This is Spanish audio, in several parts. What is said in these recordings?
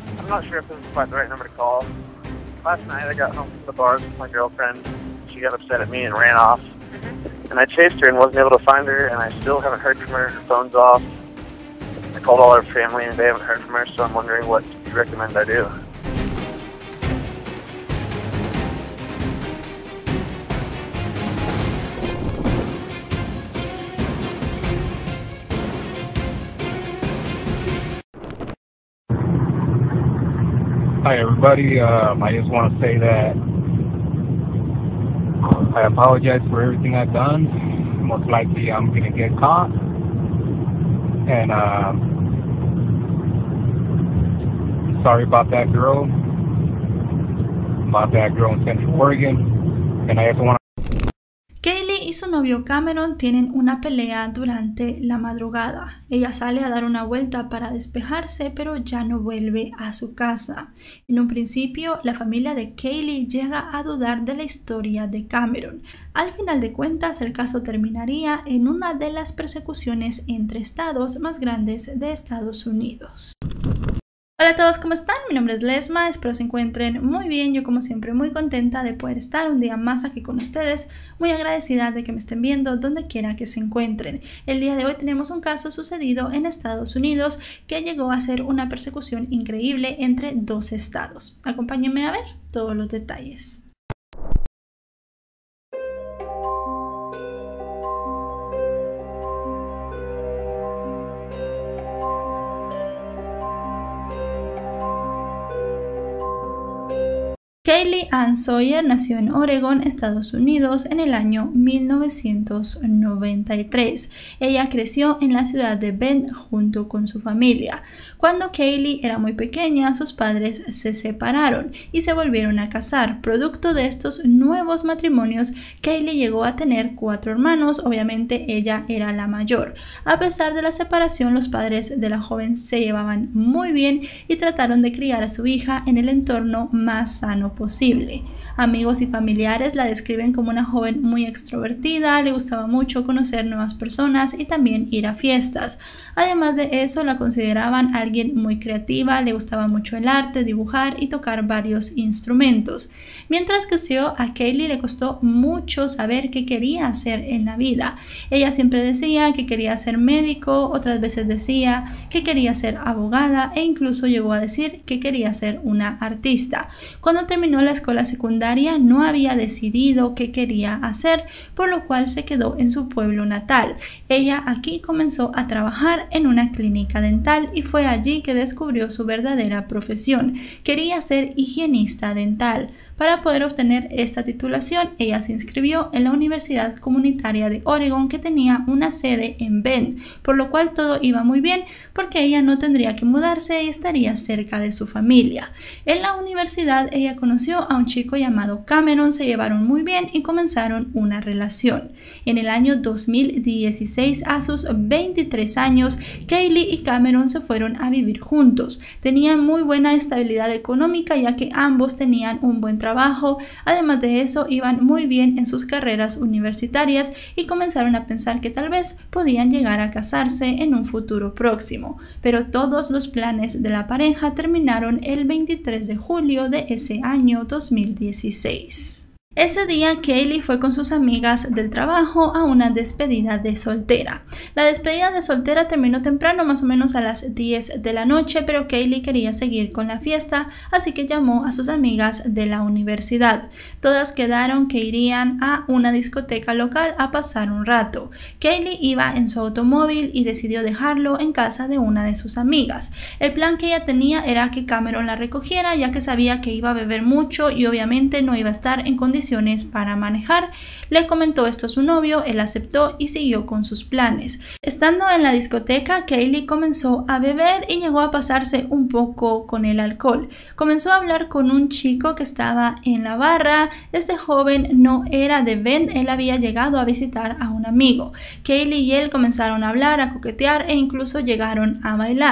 I'm not sure if this is quite the right number to call. Last night I got home from the bars with my girlfriend. She got upset at me and ran off. And I chased her and wasn't able to find her, and I still haven't heard from her. Her phone's off. I called all her family and they haven't heard from her, so I'm wondering what you recommend I do. Hi everybody, I just want to say that I apologize for everything I've done. Most likely I'm going to get caught. And sorry about that girl in Central Oregon. And I just want Kaylee y su novio Cameron tienen una pelea durante la madrugada. Ella sale a dar una vuelta para despejarse, pero ya no vuelve a su casa. En un principio, la familia de Kaylee llega a dudar de la historia de Cameron. Al final de cuentas, el caso terminaría en una de las persecuciones entre estados más grandes de Estados Unidos. Hola a todos, ¿cómo están? Mi nombre es Lesma, espero se encuentren muy bien. Yo como siempre muy contenta de poder estar un día más aquí con ustedes, muy agradecida de que me estén viendo donde quiera que se encuentren. El día de hoy tenemos un caso sucedido en Estados Unidos que llegó a ser una persecución increíble entre dos estados. Acompáñenme a ver todos los detalles. Kaylee Ann Sawyer nació en Oregon, Estados Unidos, en el año 1993. Ella creció en la ciudad de Bend junto con su familia. Cuando Kaylee era muy pequeña, sus padres se separaron y se volvieron a casar. Producto de estos nuevos matrimonios, Kaylee llegó a tener 4 hermanos. Obviamente ella era la mayor. A pesar de la separación, los padres de la joven se llevaban muy bien y trataron de criar a su hija en el entorno más sano posible. Amigos y familiares la describen como una joven muy extrovertida, le gustaba mucho conocer nuevas personas y también ir a fiestas. Además de eso, la consideraban alguien muy creativa, le gustaba mucho el arte, dibujar y tocar varios instrumentos. Mientras creció, a Kaylee le costó mucho saber qué quería hacer en la vida. Ella siempre decía que quería ser médico, otras veces decía que quería ser abogada e incluso llegó a decir que quería ser una artista. Cuando terminó la escuela secundaria no había decidido qué quería hacer, por lo cual se quedó en su pueblo natal. Ella aquí comenzó a trabajar en una clínica dental y fue allí que descubrió su verdadera profesión. Quería ser higienista dental. Para poder obtener esta titulación, ella se inscribió en la Universidad Comunitaria de Oregon, que tenía una sede en Bend, por lo cual todo iba muy bien porque ella no tendría que mudarse y estaría cerca de su familia. En la universidad ella conoció a un chico llamado Cameron, se llevaron muy bien y comenzaron una relación. En el año 2016, a sus 23 años, Kaylee y Cameron se fueron a vivir juntos. Tenían muy buena estabilidad económica ya que ambos tenían un buen trabajo. Además de eso, iban muy bien en sus carreras universitarias y comenzaron a pensar que tal vez podían llegar a casarse en un futuro próximo. Pero todos los planes de la pareja terminaron el 23 de julio de ese año 2016. Ese día Kaylee fue con sus amigas del trabajo a una despedida de soltera. La despedida de soltera terminó temprano, más o menos a las 10 de la noche, pero Kaylee quería seguir con la fiesta, así que llamó a sus amigas de la universidad. Todas quedaron que irían a una discoteca local a pasar un rato. Kaylee iba en su automóvil y decidió dejarlo en casa de una de sus amigas. El plan que ella tenía era que Cameron la recogiera, ya que sabía que iba a beber mucho y obviamente no iba a estar en condiciones para manejar. Le comentó esto a su novio, él aceptó y siguió con sus planes. Estando en la discoteca, Kaylee comenzó a beber y llegó a pasarse un poco con el alcohol. Comenzó a hablar con un chico que estaba en la barra. Este joven no era de Bend, él había llegado a visitar a un amigo. Kaylee y él comenzaron a hablar, a coquetear e incluso llegaron a bailar.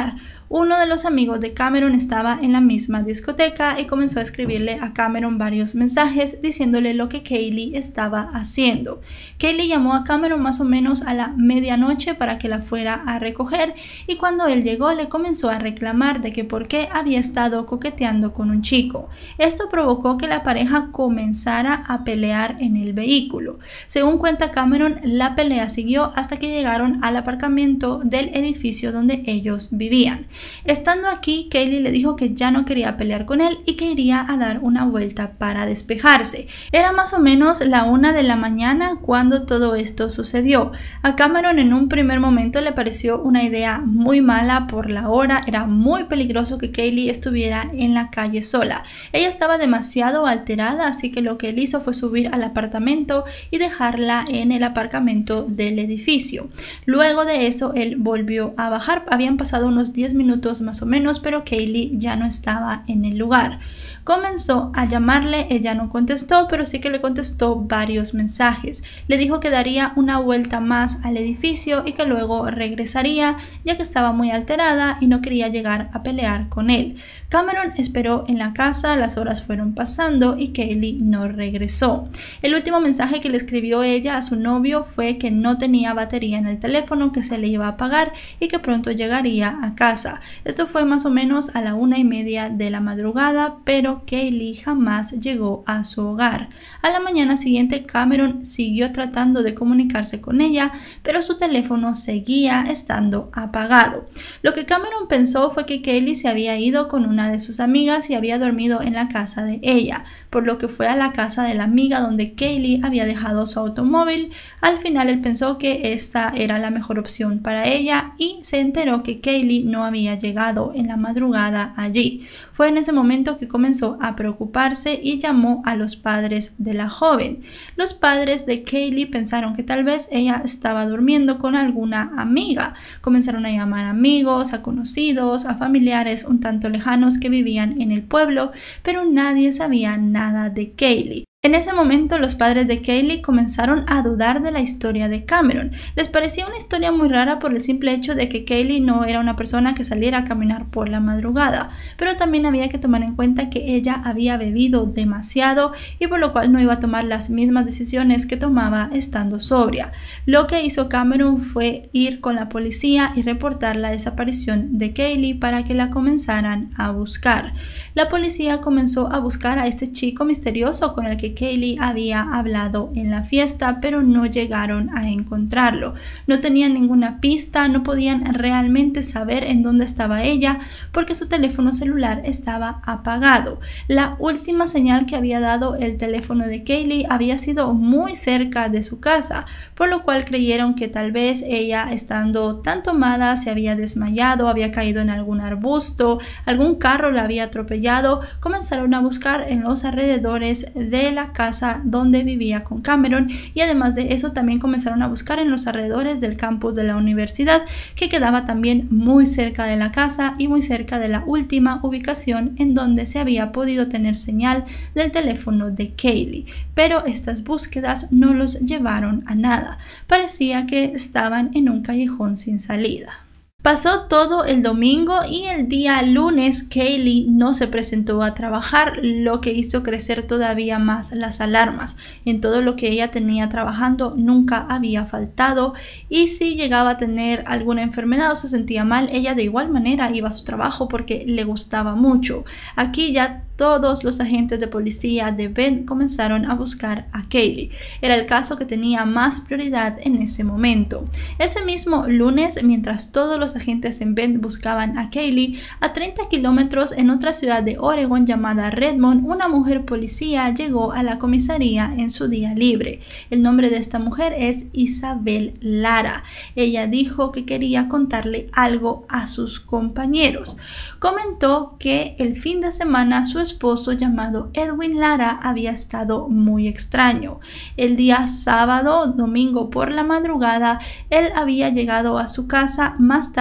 Uno de los amigos de Cameron estaba en la misma discoteca y comenzó a escribirle a Cameron varios mensajes diciéndole lo que Kaylee estaba haciendo. Kaylee llamó a Cameron más o menos a la medianoche para que la fuera a recoger, y cuando él llegó le comenzó a reclamar de que por qué había estado coqueteando con un chico. Esto provocó que la pareja comenzara a pelear en el vehículo. Según cuenta Cameron, la pelea siguió hasta que llegaron al aparcamiento del edificio donde ellos vivían. Estando aquí, Kaylee le dijo que ya no quería pelear con él y que iría a dar una vuelta para despejarse. Era más o menos la 1 de la mañana cuando todo esto sucedió. A Cameron en un primer momento le pareció una idea muy mala por la hora. Era muy peligroso que Kaylee estuviera en la calle sola. Ella estaba demasiado alterada, así que lo que él hizo fue subir al apartamento y dejarla en el aparcamiento del edificio. Luego de eso él volvió a bajar. Habían pasado unos 10 minutos más o menos, pero Kaylee ya no estaba en el lugar. Comenzó a llamarle, ella no contestó, pero sí que le contestó varios mensajes. Le dijo que daría una vuelta más al edificio y que luego regresaría, ya que estaba muy alterada y no quería llegar a pelear con él. Cameron esperó en la casa, las horas fueron pasando y Kaylee no regresó. El último mensaje que le escribió ella a su novio fue que no tenía batería en el teléfono, que se le iba a apagar y que pronto llegaría a casa. Esto fue más o menos a la 1:30 de la madrugada, pero Kaylee jamás llegó a su hogar. A la mañana siguiente, Cameron siguió tratando de comunicarse con ella, pero su teléfono seguía estando apagado. Lo que Cameron pensó fue que Kaylee se había ido con una de sus amigas y había dormido en la casa de ella, por lo que fue a la casa de la amiga donde Kaylee había dejado su automóvil. Al final él pensó que esta era la mejor opción para ella y se enteró que Kaylee no había llegado en la madrugada allí. Fue en ese momento que comenzó a preocuparse y llamó a los padres de la joven. Los padres de Kaylee pensaron que tal vez ella estaba durmiendo con alguna amiga. Comenzaron a llamar a amigos, a conocidos, a familiares un tanto lejanos que vivían en el pueblo, pero nadie sabía nada de Kaylee. En ese momento los padres de Kaylee comenzaron a dudar de la historia de Cameron. Les parecía una historia muy rara por el simple hecho de que Kaylee no era una persona que saliera a caminar por la madrugada, pero también había que tomar en cuenta que ella había bebido demasiado y por lo cual no iba a tomar las mismas decisiones que tomaba estando sobria. Lo que hizo Cameron fue ir con la policía y reportar la desaparición de Kaylee para que la comenzaran a buscar. La policía comenzó a buscar a este chico misterioso con el que Kaylee había hablado en la fiesta, pero no llegaron a encontrarlo. No tenían ninguna pista, no podían realmente saber en dónde estaba ella porque su teléfono celular estaba apagado. La última señal que había dado el teléfono de Kaylee había sido muy cerca de su casa, por lo cual creyeron que tal vez ella, estando tan tomada, se había desmayado, había caído en algún arbusto, algún carro la había atropellado. Comenzaron a buscar en los alrededores de la casa donde vivía con Cameron y además de eso también comenzaron a buscar en los alrededores del campus de la universidad, que quedaba también muy cerca de la casa y muy cerca de la última ubicación en donde se había podido tener señal del teléfono de Kaylee, pero estas búsquedas no los llevaron a nada. Parecía que estaban en un callejón sin salida. Pasó todo el domingo y el día lunes Kaylee no se presentó a trabajar, lo que hizo crecer todavía más las alarmas. En todo lo que ella tenía trabajando nunca había faltado, y si llegaba a tener alguna enfermedad o se sentía mal, ella de igual manera iba a su trabajo porque le gustaba mucho. Aquí ya todos los agentes de policía de Bend comenzaron a buscar a Kaylee. Era el caso que tenía más prioridad en ese momento. Ese mismo lunes, mientras todos los agentes en Bend buscaban a Kaylee, a 30 kilómetros en otra ciudad de Oregon llamada Redmond, una mujer policía llegó a la comisaría en su día libre. El nombre de esta mujer es Isabel Lara. Ella dijo que quería contarle algo a sus compañeros. Comentó que el fin de semana su esposo llamado Edwin Lara había estado muy extraño. El día sábado, domingo por la madrugada, él había llegado a su casa más tarde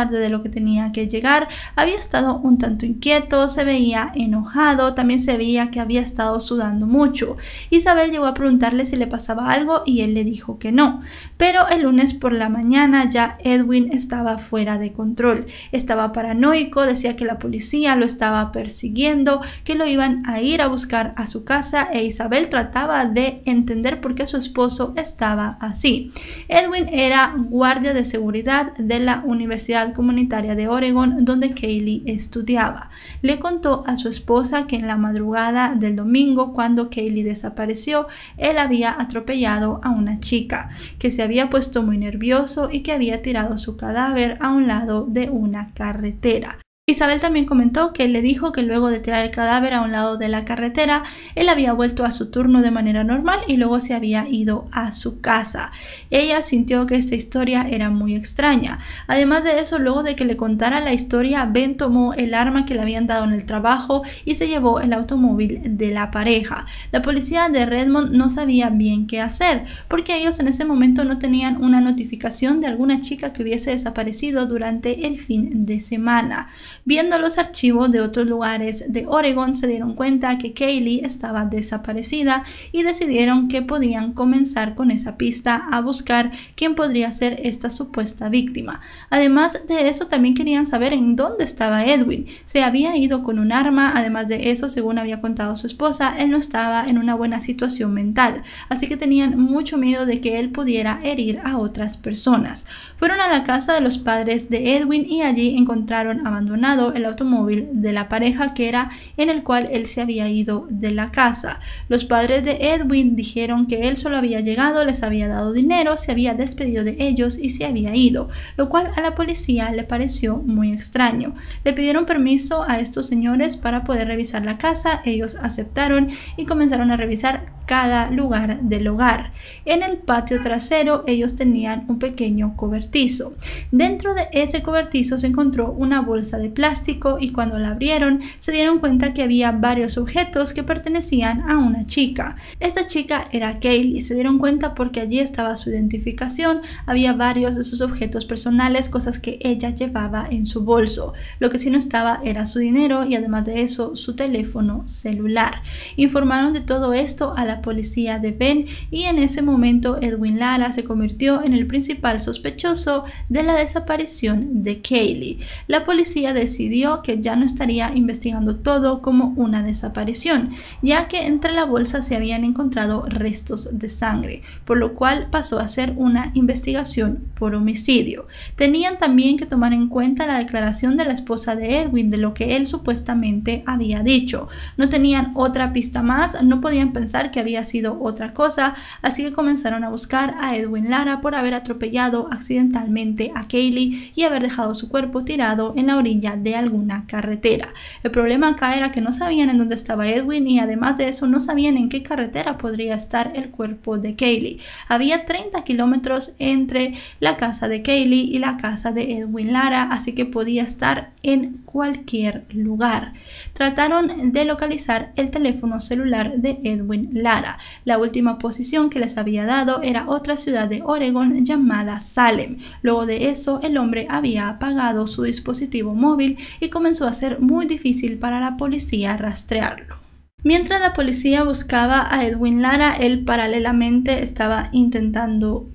tarde de lo que tenía que llegar. Había estado un tanto inquieto, se veía enojado, también se veía que había estado sudando mucho. Isabel llegó a preguntarle si le pasaba algo y él le dijo que no. Pero el lunes por la mañana ya Edwin estaba fuera de control. Estaba paranoico, decía que la policía lo estaba persiguiendo, que lo iban a ir a buscar a su casa, e Isabel trataba de entender por qué su esposo estaba así. Edwin era guardia de seguridad de la Universidad Comunitaria de Oregon, donde Kaylee estudiaba. Le contó a su esposa que en la madrugada del domingo, cuando Kaylee desapareció, él había atropellado a una chica, que se había puesto muy nervioso y que había tirado su cadáver a un lado de una carretera. Isabel también comentó que él le dijo que luego de tirar el cadáver a un lado de la carretera, él había vuelto a su turno de manera normal y luego se había ido a su casa. Ella sintió que esta historia era muy extraña. Además de eso, luego de que le contara la historia, Ben tomó el arma que le habían dado en el trabajo y se llevó el automóvil de la pareja. La policía de Redmond no sabía bien qué hacer, porque ellos en ese momento no tenían una notificación de alguna chica que hubiese desaparecido durante el fin de semana. Viendo los archivos de otros lugares de Oregon, se dieron cuenta que Kaylee estaba desaparecida y decidieron que podían comenzar con esa pista a buscar quién podría ser esta supuesta víctima. Además de eso, también querían saber en dónde estaba Edwin. Se había ido con un arma. Además de eso, según había contado su esposa, él no estaba en una buena situación mental, así que tenían mucho miedo de que él pudiera herir a otras personas. Fueron a la casa de los padres de Edwin y allí encontraron abandonado el automóvil de la pareja, que era en el cual él se había ido de la casa. Los padres de Edwin dijeron que él solo había llegado, les había dado dinero, se había despedido de ellos y se había ido, lo cual a la policía le pareció muy extraño. Le pidieron permiso a estos señores para poder revisar la casa. Ellos aceptaron y comenzaron a revisar cada lugar del hogar. En el patio trasero ellos tenían un pequeño cobertizo. Dentro de ese cobertizo se encontró una bolsa de plástico y cuando la abrieron se dieron cuenta que había varios objetos que pertenecían a una chica. Esta chica era Kaylee. Se dieron cuenta porque allí estaba su identificación, había varios de sus objetos personales, cosas que ella llevaba en su bolso. Lo que sí no estaba era su dinero y además de eso su teléfono celular. Informaron de todo esto a la policía de Ben y en ese momento Edwin Lara se convirtió en el principal sospechoso de la desaparición de Kaylee. La policía decidió que ya no estaría investigando todo como una desaparición, ya que entre la bolsa se habían encontrado restos de sangre, por lo cual pasó a ser una investigación por homicidio. Tenían también que tomar en cuenta la declaración de la esposa de Edwin de lo que él supuestamente había dicho. No tenían otra pista más, no podían pensar que había sido otra cosa, así que comenzaron a buscar a Edwin Lara por haber atropellado accidentalmente a Kaylee y haber dejado su cuerpo tirado en la orilla de alguna carretera. El problema acá era que no sabían en dónde estaba Edwin y además de eso no sabían en qué carretera podría estar el cuerpo de Kaylee. Había 30 kilómetros entre la casa de Kaylee y la casa de Edwin Lara, así que podía estar en cualquier lugar. Trataron de localizar el teléfono celular de Edwin Lara. La última posición que les había dado era otra ciudad de Oregon llamada Salem. Luego de eso, el hombre había apagado su dispositivo móvil y comenzó a ser muy difícil para la policía rastrearlo. Mientras la policía buscaba a Edwin Lara, él paralelamente estaba intentando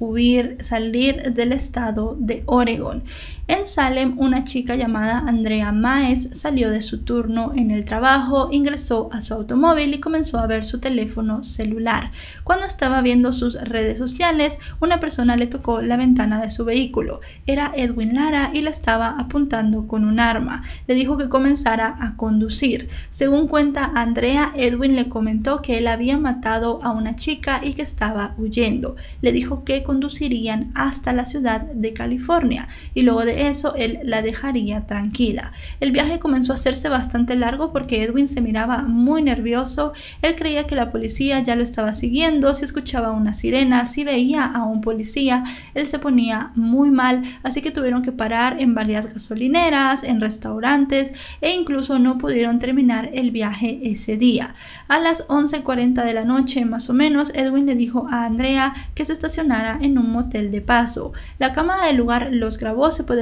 salir del estado de Oregon. En Salem, una chica llamada Andrea Maes salió de su turno en el trabajo, ingresó a su automóvil y comenzó a ver su teléfono celular. Cuando estaba viendo sus redes sociales, una persona le tocó la ventana de su vehículo. Era Edwin Lara y la estaba apuntando con un arma. Le dijo que comenzara a conducir. Según cuenta Andrea, Edwin le comentó que él había matado a una chica y que estaba huyendo. Le dijo que conducirían hasta la ciudad de California y luego de eso él la dejaría tranquila. El viaje comenzó a hacerse bastante largo porque Edwin se miraba muy nervioso. Él creía que la policía ya lo estaba siguiendo. Si escuchaba una sirena, si veía a un policía, él se ponía muy mal, así que tuvieron que parar en varias gasolineras, en restaurantes e incluso no pudieron terminar el viaje ese día. A las 11:40 de la noche más o menos, Edwin le dijo a Andrea que se estacionara en un motel de paso. La cámara del lugar los grabó, se puede ver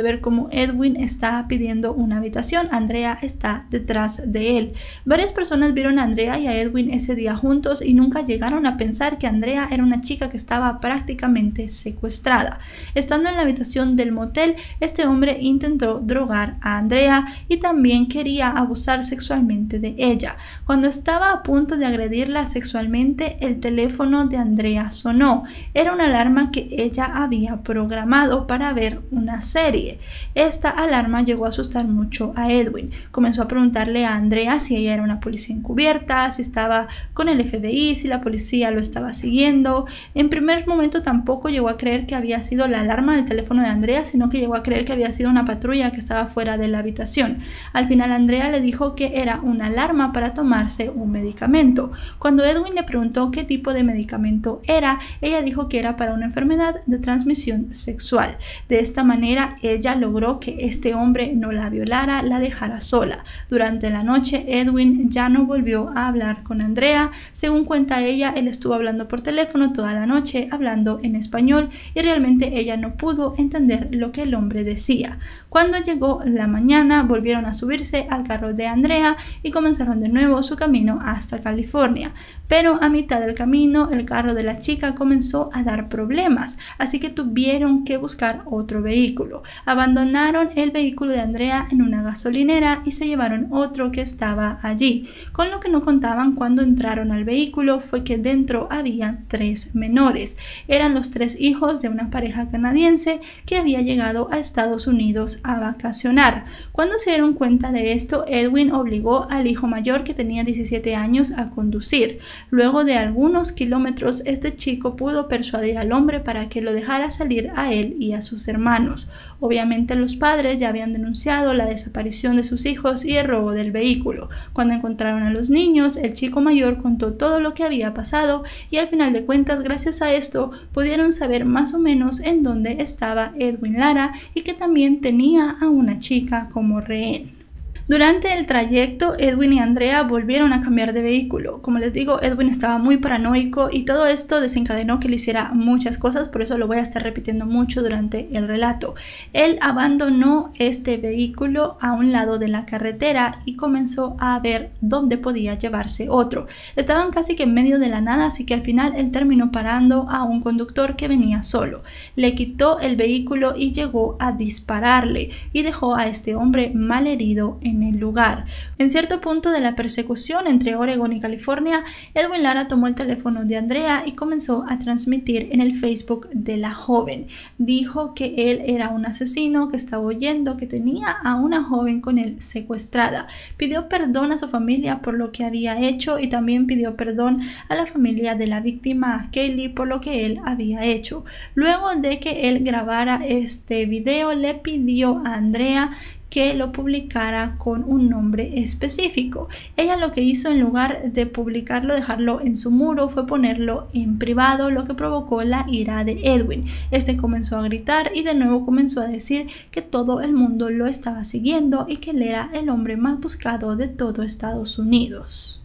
ver cómo Edwin está pidiendo una habitación. Andrea está detrás de él. Varias personas vieron a Andrea y a Edwin ese día juntos y nunca llegaron a pensar que Andrea era una chica que estaba prácticamente secuestrada. Estando en la habitación del motel, este hombre intentó drogar a Andrea y también quería abusar sexualmente de ella. Cuando estaba a punto de agredirla sexualmente, el teléfono de Andrea sonó. Era una alarma que ella había programado para ver una serie. Esta alarma llegó a asustar mucho a Edwin. Comenzó a preguntarle a Andrea si ella era una policía encubierta, si estaba con el FBI, si la policía lo estaba siguiendo. En primer momento tampoco llegó a creer que había sido la alarma del teléfono de Andrea, sino que llegó a creer que había sido una patrulla que estaba fuera de la habitación. Al final Andrea le dijo que era una alarma para tomarse un medicamento. Cuando Edwin le preguntó qué tipo de medicamento era, ella dijo que era para una enfermedad de transmisión sexual. De esta manera ella logró que este hombre no la violara, la dejara sola. Durante la noche Edwin ya no volvió a hablar con Andrea. Según cuenta ella, él estuvo hablando por teléfono toda la noche, hablando en español, y realmente ella no pudo entender lo que el hombre decía. Cuando llegó la mañana, volvieron a subirse al carro de Andrea y comenzaron de nuevo su camino hasta California. Pero a mitad del camino, el carro de la chica comenzó a dar problemas, así que tuvieron que buscar otro vehículo. Abandonaron el vehículo de Andrea en una gasolinera y se llevaron otro que estaba allí. Con lo que no contaban cuando entraron al vehículo fue que dentro había 3 menores. Eran los 3 hijos de una pareja canadiense que había llegado a Estados Unidos a vacacionar. Cuando se dieron cuenta de esto, Edwin obligó al hijo mayor, que tenía 17 años, a conducir. Luego de algunos kilómetros, este chico pudo persuadir al hombre para que lo dejara salir a él y a sus hermanos. Obviamente los padres ya habían denunciado la desaparición de sus hijos y el robo del vehículo. Cuando encontraron a los niños, el chico mayor contó todo lo que había pasado y al final de cuentas, gracias a esto, pudieron saber más o menos en dónde estaba Edwin Lara y que también tenía a una chica como rehén. Durante el trayecto, Edwin y Andrea volvieron a cambiar de vehículo. Como les digo, Edwin estaba muy paranoico y todo esto desencadenó que le hiciera muchas cosas, por eso lo voy a estar repitiendo mucho durante el relato. Él abandonó este vehículo a un lado de la carretera y comenzó a ver dónde podía llevarse otro. Estaban casi que en medio de la nada, así que al final él terminó parando a un conductor que venía solo. Le quitó el vehículo y llegó a dispararle y dejó a este hombre malherido en el lugar. En cierto punto de la persecución entre Oregon y California, Edwin Lara tomó el teléfono de Andrea y comenzó a transmitir en el Facebook de la joven. Dijo que él era un asesino, que estaba huyendo, que tenía a una joven con él secuestrada. Pidió perdón a su familia por lo que había hecho y también pidió perdón a la familia de la víctima, Kaylee, por lo que él había hecho. Luego de que él grabara este video, le pidió a Andrea que lo publicara con un nombre específico. Ella lo que hizo, en lugar de publicarlo, dejarlo en su muro, fue ponerlo en privado, lo que provocó la ira de Edwin. Este comenzó a gritar y de nuevo comenzó a decir que todo el mundo lo estaba siguiendo y que él era el hombre más buscado de todo Estados Unidos.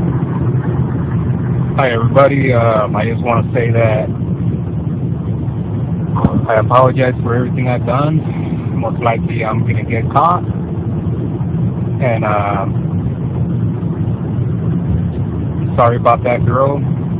Hi everybody, I just want to say that I apologize for everything I've done. Most likely I'm going to get caught, and sorry about that girl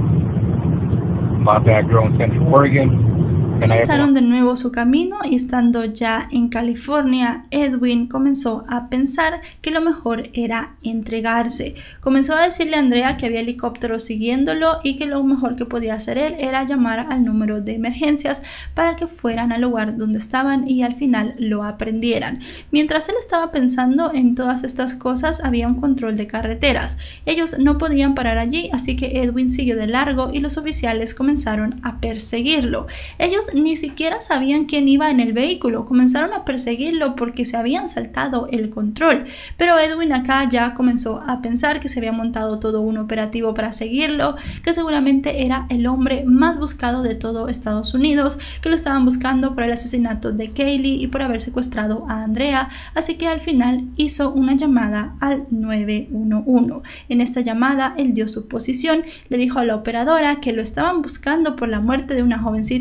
in Central Oregon. Comenzaron de nuevo su camino y estando ya en California, Edwin comenzó a pensar que lo mejor era entregarse. Comenzó a decirle a Andrea que había helicópteros siguiéndolo y que lo mejor que podía hacer él era llamar al número de emergencias para que fueran al lugar donde estaban y al final lo aprendieran. Mientras él estaba pensando en todas estas cosas, había un control de carreteras. Ellos no podían parar allí, así que Edwin siguió de largo y los oficiales comenzaron a perseguirlo. Ellos ni siquiera sabían quién iba en el vehículo, comenzaron a perseguirlo porque se habían saltado el control, pero Edwin acá ya comenzó a pensar que se había montado todo un operativo para seguirlo, que seguramente era el hombre más buscado de todo Estados Unidos, que lo estaban buscando por el asesinato de Kaylee y por haber secuestrado a Andrea, así que al final hizo una llamada al 911. En esta llamada él dio su posición, le dijo a la operadora que lo estaban buscando por la muerte de una jovencita llamada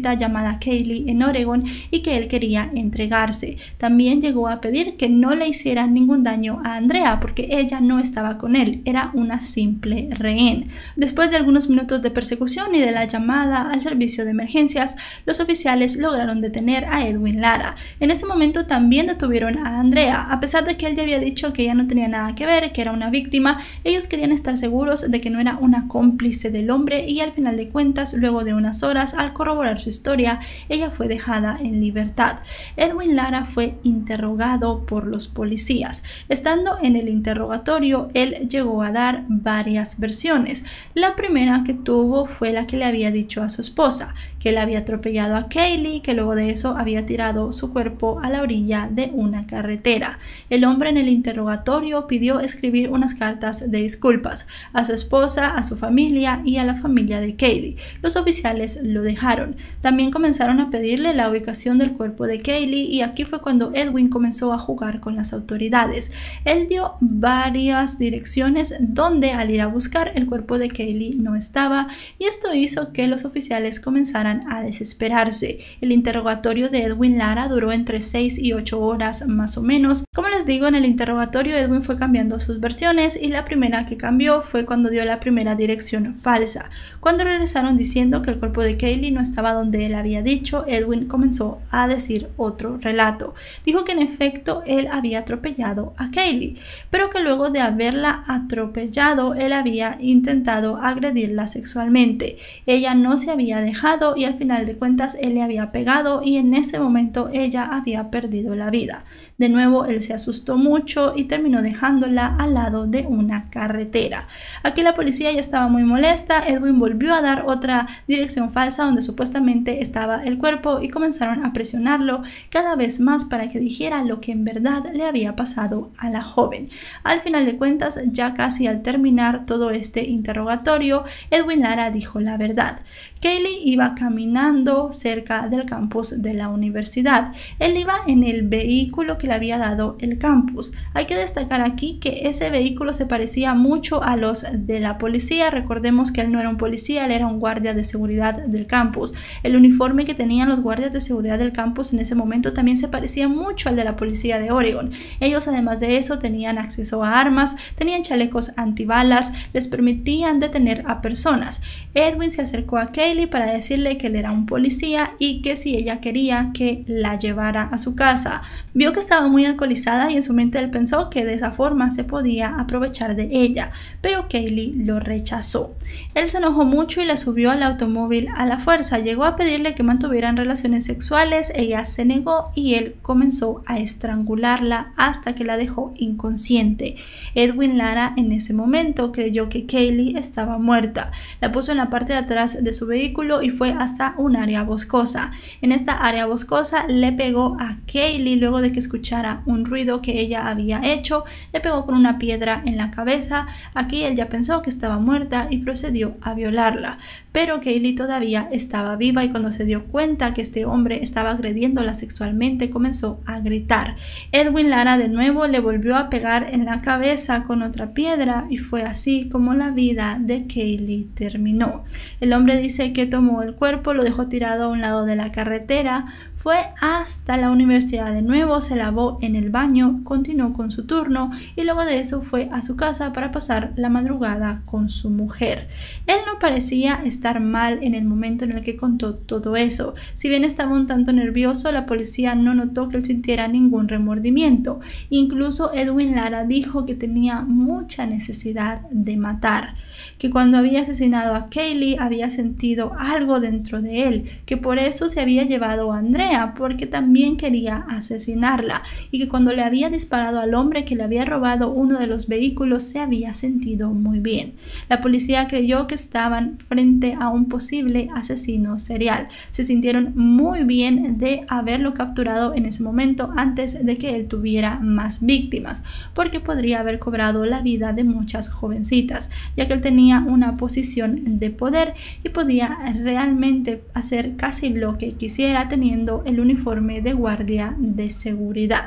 llamada Kaylee en Oregon y que él quería entregarse. También llegó a pedir que no le hicieran ningún daño a Andrea porque ella no estaba con él, era una simple rehén. Después de algunos minutos de persecución y de la llamada al servicio de emergencias, los oficiales lograron detener a Edwin Lara. En ese momento también detuvieron a Andrea. A pesar de que él ya había dicho que ella no tenía nada que ver, que era una víctima, ellos querían estar seguros de que no era una cómplice del hombre y al final de cuentas, luego de unas horas, al corroborar su historia, ella fue dejada en libertad. Edwin Lara fue interrogado por los policías. Estando en el interrogatorio, él llegó a dar varias versiones. La primera que tuvo fue la que le había dicho a su esposa, que él había atropellado a Kaylee, que luego de eso había tirado su cuerpo a la orilla de una carretera. El hombre en el interrogatorio pidió escribir unas cartas de disculpas a su esposa, a su familia y a la familia de Kaylee. Los oficiales lo dejaron. También comenzaron a pedirle la ubicación del cuerpo de Kaylee y aquí fue cuando Edwin comenzó a jugar con las autoridades. Él dio varias direcciones donde al ir a buscar el cuerpo de Kaylee no estaba y esto hizo que los oficiales comenzaran a desesperarse. El interrogatorio de Edwin Lara duró entre 6 y 8 horas más o menos. Como les digo, en el interrogatorio Edwin fue cambiando sus versiones y la primera que cambió fue cuando dio la primera dirección falsa. Cuando regresaron diciendo que el cuerpo de Kaylee no estaba donde él había dicho, Edwin comenzó a decir otro relato. Dijo que en efecto él había atropellado a Kaylee, pero que luego de haberla atropellado él había intentado agredirla sexualmente. Ella no se había dejado y al final de cuentas él le había pegado y en ese momento ella había perdido la vida. De nuevo él se asustó mucho y terminó dejándola al lado de una carretera. Aquí la policía ya estaba muy molesta. Edwin volvió a dar otra dirección falsa donde supuestamente estaba el cuerpo y comenzaron a presionarlo cada vez más para que dijera lo que en verdad le había pasado a la joven. Al final de cuentas, ya casi al terminar todo este interrogatorio, Edwin Lara dijo la verdad. Kaylee iba caminando cerca del campus de la universidad. Él iba en el vehículo que le había dado el campus. Hay que destacar aquí que ese vehículo se parecía mucho a los de la policía. Recordemos que él no era un policía, él era un guardia de seguridad del campus. El uniforme que tenían los guardias de seguridad del campus en ese momento también se parecía mucho al de la policía de Oregon. Ellos además de eso tenían acceso a armas, tenían chalecos antibalas, les permitían detener a personas. Edwin se acercó a Kaylee para decirle que él era un policía y que si ella quería que la llevara a su casa. Vio que estaba muy alcoholizada y en su mente él pensó que de esa forma se podía aprovechar de ella, pero Kaylee lo rechazó. Él se enojó mucho y la subió al automóvil a la fuerza. Llegó a pedirle que mantuvieran relaciones sexuales, ella se negó y él comenzó a estrangularla hasta que la dejó inconsciente. Edwin Lara en ese momento creyó que Kaylee estaba muerta. La puso en la parte de atrás de su vehículo y fue hasta un área boscosa. En esta área boscosa le pegó a Kaylee luego de que escuchara un ruido que ella había hecho. Le pegó con una piedra en la cabeza. Aquí él ya pensó que estaba muerta y procedió a violarla. Pero Kaylee todavía estaba viva y cuando se dio cuenta que este hombre estaba agrediéndola sexualmente comenzó a gritar. Edwin Lara de nuevo le volvió a pegar en la cabeza con otra piedra y fue así como la vida de Kaylee terminó. El hombre dice que tomó el cuerpo, lo dejó tirado a un lado de la carretera, fue hasta la universidad de nuevo, se lavó en el baño, continuó con su turno y luego de eso fue a su casa para pasar la madrugada con su mujer. Él no parecía estar mal en el momento en el que contó todo eso. Si bien estaba un tanto nervioso, la policía no notó que él sintiera ningún remordimiento. Incluso Edwin Lara dijo que tenía mucha necesidad de matar, que cuando había asesinado a Kaylee había sentido algo dentro de él, que por eso se había llevado a Andrea, porque también quería asesinarla, y que cuando le había disparado al hombre que le había robado uno de los vehículos se había sentido muy bien. La policía creyó que estaban frente a un posible asesino serial. Se sintieron muy bien de haberlo capturado en ese momento antes de que él tuviera más víctimas, porque podría haber cobrado la vida de muchas jovencitas, ya que él tenía una posición de poder y podía realmente hacer casi lo que quisiera teniendo el uniforme de guardia de seguridad.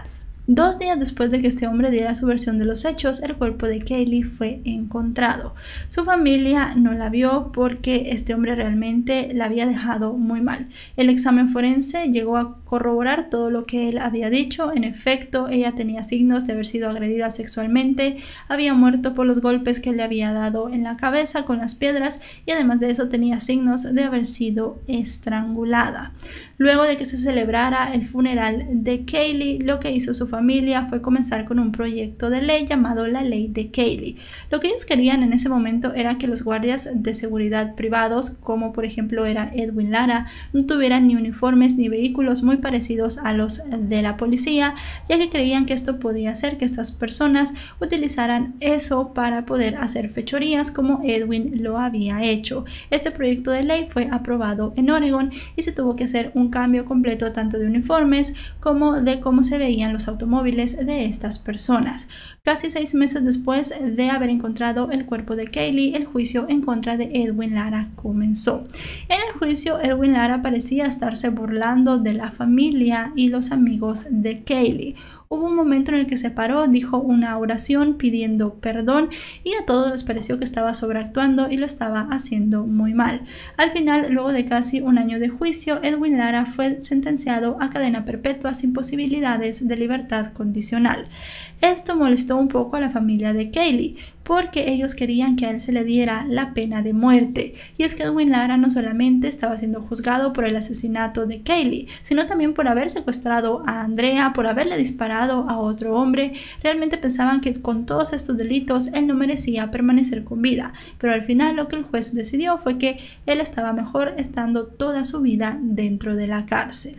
2 días después de que este hombre diera su versión de los hechos, el cuerpo de Kaylee fue encontrado. Su familia no la vio porque este hombre realmente la había dejado muy mal. El examen forense llegó a corroborar todo lo que él había dicho. En efecto, ella tenía signos de haber sido agredida sexualmente, había muerto por los golpes que le había dado en la cabeza con las piedras y además de eso tenía signos de haber sido estrangulada. Luego de que se celebrara el funeral de Kaylee, lo que hizo su familia fue comenzar con un proyecto de ley llamado la Ley de Kaylee. Lo que ellos querían en ese momento era que los guardias de seguridad privados, como por ejemplo era Edwin Lara, no tuvieran ni uniformes ni vehículos muy parecidos a los de la policía, ya que creían que esto podía hacer que estas personas utilizaran eso para poder hacer fechorías como Edwin lo había hecho. Este proyecto de ley fue aprobado en Oregon y se tuvo que hacer un cambio completo tanto de uniformes como de cómo se veían los automóviles de estas personas. Casi 6 meses después de haber encontrado el cuerpo de Kaylee, el juicio en contra de Edwin Lara comenzó. En el juicio, Edwin Lara parecía estarse burlando de la familia y los amigos de Kaylee. Hubo un momento en el que se paró, dijo una oración pidiendo perdón y a todos les pareció que estaba sobreactuando y lo estaba haciendo muy mal. Al final, luego de casi un año de juicio, Edwin Lara fue sentenciado a cadena perpetua sin posibilidades de libertad condicional. Esto molestó un poco a la familia de Kaylee, porque ellos querían que a él se le diera la pena de muerte. Y es que Edwin Lara no solamente estaba siendo juzgado por el asesinato de Kaylee, sino también por haber secuestrado a Andrea, por haberle disparado a otro hombre. Realmente pensaban que con todos estos delitos él no merecía permanecer con vida, pero al final lo que el juez decidió fue que él estaba mejor estando toda su vida dentro de la cárcel.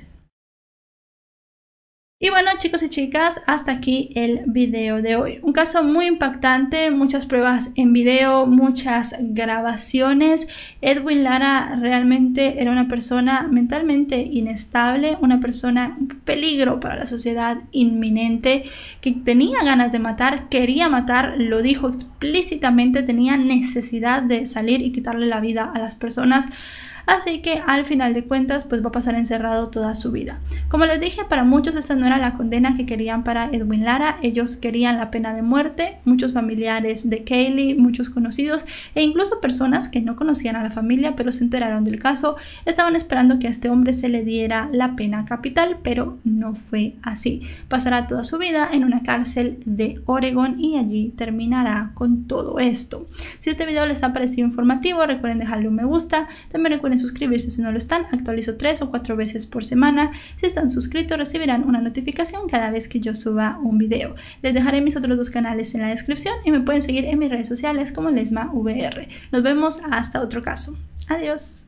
Y bueno, chicos y chicas, hasta aquí el video de hoy. Un caso muy impactante, muchas pruebas en video, muchas grabaciones. Edwin Lara realmente era una persona mentalmente inestable, una persona un peligro para la sociedad inminente, que tenía ganas de matar, quería matar, lo dijo explícitamente, tenía necesidad de salir y quitarle la vida a las personas. Así que al final de cuentas pues va a pasar encerrado toda su vida. Como les dije, para muchos esta no era la condena que querían para Edwin Lara. Ellos querían la pena de muerte. Muchos familiares de Kaylee, muchos conocidos e incluso personas que no conocían a la familia pero se enteraron del caso, estaban esperando que a este hombre se le diera la pena capital, pero no fue así. Pasará toda su vida en una cárcel de Oregon y allí terminará con todo esto. Si este video les ha parecido informativo, recuerden dejarle un me gusta. También recuerden suscribirse si no lo están. Actualizo 3 o 4 veces por semana. Si están suscritos recibirán una notificación cada vez que yo suba un video. Les dejaré mis otros 2 canales en la descripción y me pueden seguir en mis redes sociales como LesmaVR. Nos vemos hasta otro caso. Adiós.